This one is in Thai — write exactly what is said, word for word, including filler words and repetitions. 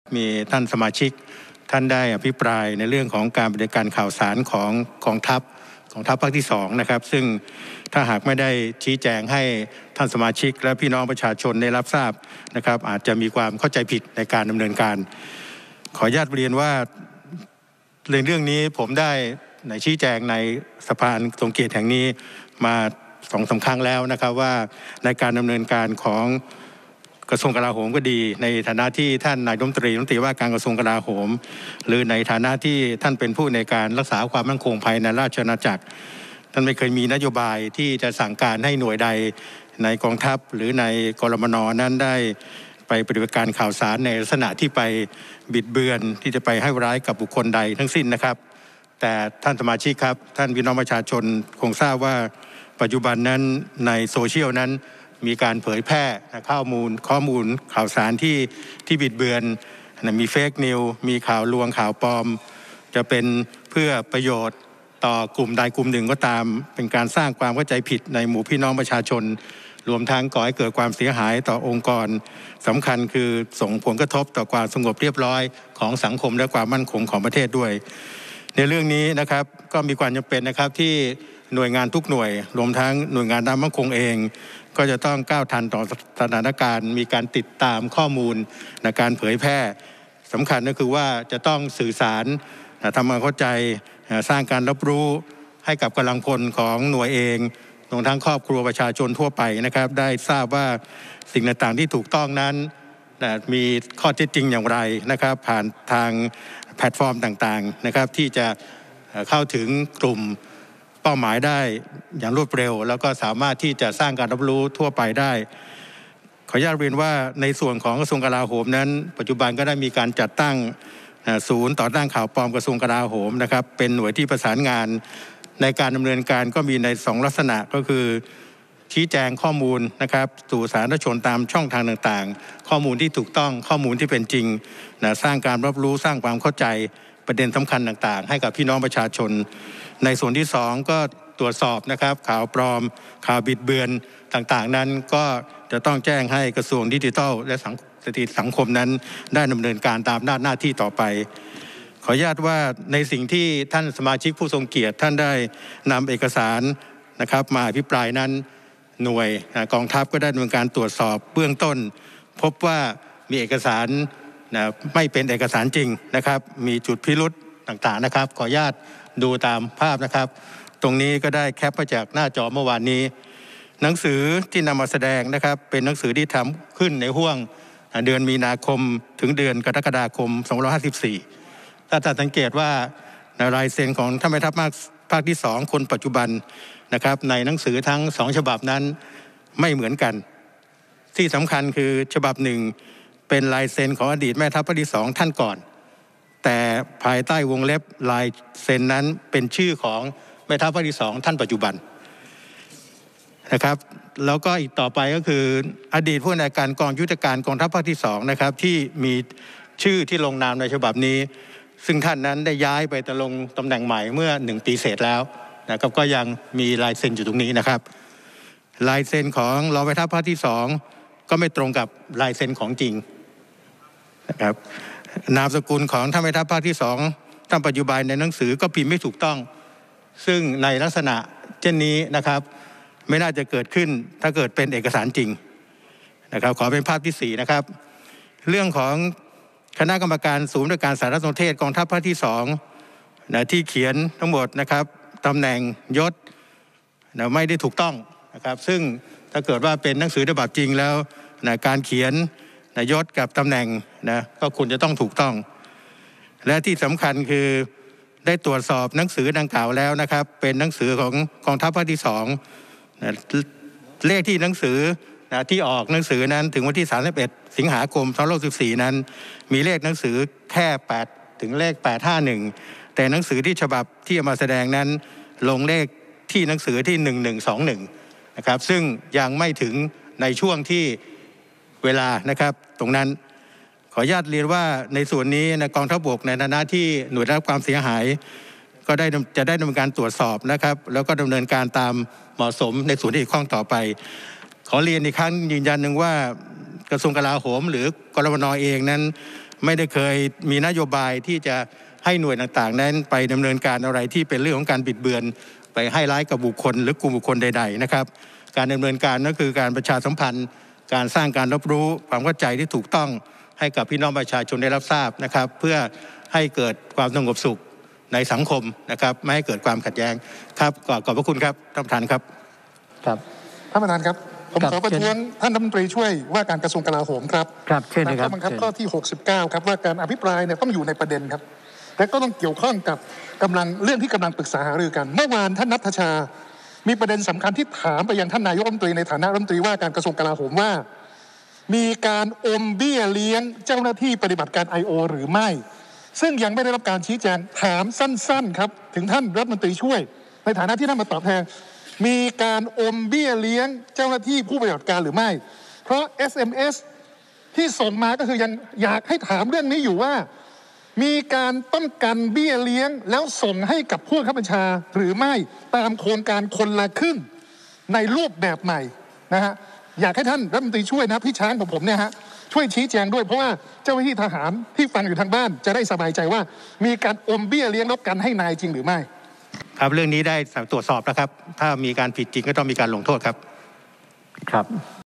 มีท่านสมาชิกท่านได้อภิปรายในเรื่องของการปฏิบัติการข่าวสารของกองทัพของทัพภาคที่สองนะครับซึ่งถ้าหากไม่ได้ชี้แจงให้ท่านสมาชิกและพี่น้องประชาชนได้รับทราบนะครับอาจจะมีความเข้าใจผิดในการดำเนินการขออนุญาตเรียนว่าในเรื่องนี้ผมได้ในชี้แจงในสภาทรงเกียรติแห่งนี้มาสองสามครั้งแล้วนะครับว่าในการดำเนินการของกระทรวงกลาโหมก็ดีในฐานะที่ท่านนายกรัฐมนตรีรัฐมนตรีว่าการกระทรวงกลาโหมหรือในฐานะที่ท่านเป็นผู้ในการรักษาความมั่นคงภายในราชอาณาจักรท่านไม่เคยมีนโยบายที่จะสั่งการให้หน่วยใดในกองทัพหรือในกรมนนั้นได้ไปปฏิบัติการข่าวสารในลักษณะที่ไปบิดเบือนที่จะไปให้ร้ายกับบุคคลใดทั้งสิ้นนะครับแต่ท่านสมาชิกครับท่านพี่น้องประชาชนคงทราบว่าปัจจุบันนั้นในโซเชียลนั้นมีการเผยแพร่ข้อมูลข้อมูลข่าวสารที่ที่บิดเบือนมีเฟกนิวมีข่าวลวงข่าวปลอมจะเป็นเพื่อประโยชน์ต่อกลุ่มใดกลุ่มหนึ่งก็ตามเป็นการสร้างความเข้าใจผิดในหมู่พี่น้องประชาชนรวมทั้งก่อให้เกิดความเสียหายต่อองค์กรสำคัญคือส่งผลกระทบต่อความสงบเรียบร้อยของสังคมและความมั่นคงของประเทศด้วยในเรื่องนี้นะครับก็มีความจำเป็นนะครับที่หน่วยงานทุกหน่วยรวมทั้งหน่วยงานด้านมั่นคงเองก็จะต้องก้าวทันต่อสถานการณ์มีการติดตามข้อมูลในการเผยแพร่สำคัญก็คือว่าจะต้องสื่อสารทำความเข้าใจสร้างการรับรู้ให้กับกำลังพลของหน่วยเองรวมทั้งครอบครัวประชาชนทั่วไปนะครับได้ทราบว่าสิ่งต่างๆที่ถูกต้องนั้นมีข้อเท็จจริงอย่างไรนะครับผ่านทางแพลตฟอร์มต่างๆนะครับที่จะเข้าถึงกลุ่มเป้าหมายได้อย่างรวดเร็วแล้วก็สามารถที่จะสร้างการรับรู้ทั่วไปได้ขออนุญาตเรียนว่าในส่วนของกระทรวงกลาโหมนั้นปัจจุบันก็ได้มีการจัดตั้งศูนย์ต่อต้านข่าวปลอมกระทรวงกลาโหมนะครับเป็นหน่วยที่ประสานงานในการดำเนินการก็มีในสองลักษณะก็คือชี้แจงข้อมูลนะครับสู่สาธารณชนตามช่องทางต่างๆข้อมูลที่ถูกต้องข้อมูลที่เป็นจริงนะสร้างการรับรู้สร้างความเข้าใจประเด็นสำคัญต่างๆให้กับพี่น้องประชาชนในส่วนที่สองก็ตรวจสอบนะครับข่าวปลอมข่าวบิดเบือนต่างๆนั้นก็จะต้องแจ้งให้กระทรวงดิจิทัลและสังสถิตสังคมนั้นได้ดำเนินการตามหน้าหน้าที่ต่อไปขออนุญาตว่าในสิ่งที่ท่านสมาชิกผู้ทรงเกียรติท่านได้นำเอกสารนะครับมาอภิปรายนั้นหน่วยกองทัพก็ได้ดำเนินการตรวจสอบเบื้องต้นพบว่ามีเอกสารนะไม่เป็นเอกสารจริงนะครับมีจุดพิรุธต่างๆนะครับขออนุญาตดูตามภาพนะครับตรงนี้ก็ได้แคปมาจากหน้าจอเมื่อวานนี้หนังสือที่นำมาแสดงนะครับเป็นหนังสือที่ทำขึ้นในห้วงเดือนมีนาคมถึงเดือนกรกฎาคมสองพันห้าร้อยห้าสิบสี่ถ้าท่านสังเกตว่าลายเซ็นของท่านแม่ทัพภาคที่สองคนปัจจุบันนะครับในหนังสือทั้งสองฉบับนั้นไม่เหมือนกันที่สำคัญคือฉบับหนึ่งเป็นลายเซ็นของอดีตแม่ทัพภาคที่สองท่านก่อนแต่ภายใต้วงเล็บลายเซ็นนั้นเป็นชื่อของแม่ทัพภาคที่สองท่านปัจจุบันนะครับแล้วก็อีกต่อไปก็คืออดีตผู้ในการกองยุทธการกองทัพภาคที่สองนะครับที่มีชื่อที่ลงนามในฉบับนี้ซึ่งท่านนั้นได้ย้ายไปดำรงตำแหน่งใหม่เมื่อหนึ่งปีเศษแล้วนะครับก็ยังมีลายเซ็นอยู่ตรงนี้นะครับลายเซ็นของรองแม่ทัพภาคที่สองก็ไม่ตรงกับลายเซ็นของจริงนะครับนามสกุลของท่านแม่ทัพภาคที่สองท่านปัจจุบันในหนังสือก็พิมพ์ไม่ถูกต้องซึ่งในลักษณะเช่นนี้นะครับไม่น่าจะเกิดขึ้นถ้าเกิดเป็นเอกสารจริงนะครับขอเป็นภาพที่สี่นะครับเรื่องของคณะกรรมการศูนย์บริการสารสนเทศกองทัพภาคที่สองนะที่เขียนทั้งหมดนะครับตำแหน่งยศนะไม่ได้ถูกต้องนะครับซึ่งถ้าเกิดว่าเป็นหนังสือฉบับจริงแล้วนะการเขียนนะยศกับตำแหน่งนะก็ควรจะต้องถูกต้องและที่สำคัญคือได้ตรวจสอบหนังสือดังกล่าวแล้วนะครับเป็นหนังสือของกองทัพภาคที่สองนะเลขที่หนังสือนะที่ออกหนังสือนั้นถึงวันที่สามสิบเอ็ดสิงหาคมสองพันห้าร้อยสิบสี่นั้นมีเลขหนังสือแค่แปดถึงเลขแปดห้าหนึ่งแต่หนังสือที่ฉบับที่เอามาแสดงนั้นลงเลขที่หนังสือที่หนึ่งหนึ่งสองหนึ่งนะครับซึ่งยังไม่ถึงในช่วงที่เวลานะครับตรงนั้นขออนุญาตเรียนว่าในส่วนนี้นะกองทัพบกในฐานะที่หน่วยได้รับความเสียหายก็ได้จะได้ดำเนินการตรวจสอบนะครับแล้วก็ดำเนินการตามเหมาะสมในส่วนที่เกี่ยวข้องต่อไปขอเรียนอีกครั้งยืนยันหนึ่งว่ากระทรวงกลาโหมหรือกรมนเองนั้นไม่ได้เคยมีนโยบายที่จะให้หน่วยต่างๆนั้นไปดำเนินการอะไรที่เป็นเรื่องของการบิดเบือนไปให้ร้ายกับบุคคลหรือกลุ่มบุคคลใดๆนะครับการดำเนินการนั่นคือการประชาสัมพันธ์การสร้างการรับรู้ความเข้าใจที่ถูกต้องให้กับพี่น้องประชาชนได้รับทราบนะครับเพื่อให้เกิดความสงบสุขในสังคมนะครับไม่ให้เกิดความขัดแย้งครับขอบพระคุณครับท่านประธานครับครับท่านประธานครับผมขอประท้วงท่านรัฐมนตรีช่วยว่าการกระทรวงกลาโหมครับครับเชิญเลยครับข้อบังคับข้อที่หกสิบเก้าครับว่าการอภิปรายเนี่ยต้องอยู่ในประเด็นครับและก็ต้องเกี่ยวข้องกับกำลังเรื่องที่กำลังปรึกษาหารือกันเมื่อวานท่านณัฐชามีประเด็นสำคัญที่ถามไปยังท่านนายกรัฐมนตรีในฐานะรัฐมนตรีว่าการกระทรวงกลาโหมว่ามีการอมเบี้ยเลี้ยงเจ้าหน้าที่ปฏิบัติการ ไอ โอ หรือไม่ซึ่งยังไม่ได้รับการชี้แจงถามสั้นๆครับถึงท่านรัฐมนตรีช่วยในฐานะที่ท่านมาตอบแทนมีการอมเบี้ยเลี้ยงเจ้าหน้าที่ผู้ปฏิบัติการหรือไม่เพราะ เอส เอ็ม เอส ที่ส่งมาก็คือยังอยากให้ถามเรื่องนี้อยู่ว่ามีการต้องกันเบี้ยเลี้ยงแล้วส่งให้กับผู้บังคับบัญชาหรือไม่ตามโครงการคนละครึ่งในรูปแบบใหม่นะฮะอยากให้ท่านรัฐมนตรีช่วยนะพี่ช้างของผมเนี่ยฮะช่วยชี้แจงด้วยเพราะว่าเจ้าหน้าที่ทหารที่ฟังอยู่ทางบ้านจะได้สบายใจว่ามีการอมเบี้ยเลี้ยงแล้วกันให้นายจริงหรือไม่ครับเรื่องนี้ได้ตรวจสอบแล้วครับถ้ามีการผิดจริงก็ต้องมีการลงโทษครับครับ